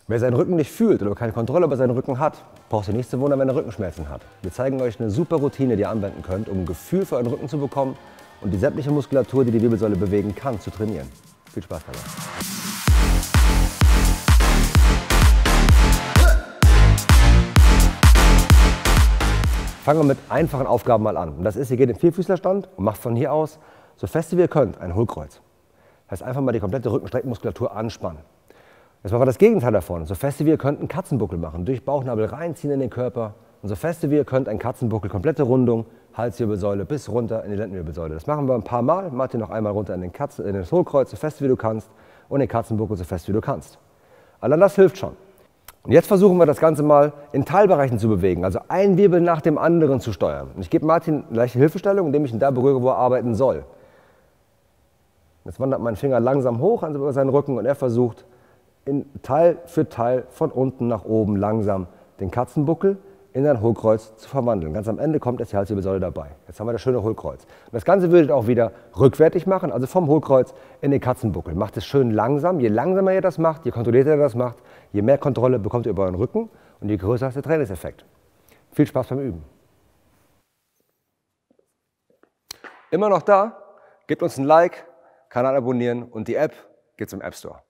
Wer seinen Rücken nicht fühlt oder keine Kontrolle über seinen Rücken hat, braucht sich nicht zu wundern, wenn er Rückenschmerzen hat. Wir zeigen euch eine super Routine, die ihr anwenden könnt, um ein Gefühl für euren Rücken zu bekommen und die sämtliche Muskulatur, die die Wirbelsäule bewegen kann, zu trainieren. Viel Spaß dabei. Fangen wir mit einfachen Aufgaben mal an. Und das ist, ihr geht in Vierfüßlerstand und macht von hier aus, so fest wie ihr könnt, ein Hohlkreuz. Das heißt, einfach mal die komplette Rückenstreckmuskulatur anspannen. Jetzt machen wir das Gegenteil davon. So feste wie ihr könnt einen Katzenbuckel machen. Durch Bauchnabel reinziehen in den Körper. Und so feste wie ihr könnt einen Katzenbuckel, komplette Rundung, Halswirbelsäule bis runter in die Lendenwirbelsäule. Das machen wir ein paar Mal. Macht ihr noch einmal runter in das Hohlkreuz, so fest wie du kannst. Und den Katzenbuckel so fest wie du kannst. Allein das hilft schon. Und jetzt versuchen wir das Ganze mal in Teilbereichen zu bewegen. Also einen Wirbel nach dem anderen zu steuern. Und ich gebe Martin eine leichte Hilfestellung, indem ich ihn da berühre, wo er arbeiten soll. Jetzt wandert mein Finger langsam hoch über seinen Rücken und er versucht, Teil für Teil von unten nach oben langsam den Katzenbuckel in ein Hohlkreuz zu verwandeln. Ganz am Ende kommt jetzt die Halswirbelsäule dabei. Jetzt haben wir das schöne Hohlkreuz. Und das Ganze würdet ihr auch wieder rückwärtig machen, also vom Hohlkreuz in den Katzenbuckel. Macht es schön langsam. Je langsamer ihr das macht, je kontrollierter ihr das macht, je mehr Kontrolle bekommt ihr über euren Rücken und je größer ist der Trainingseffekt. Viel Spaß beim Üben. Immer noch da? Gebt uns ein Like, Kanal abonnieren und die App geht zum App Store.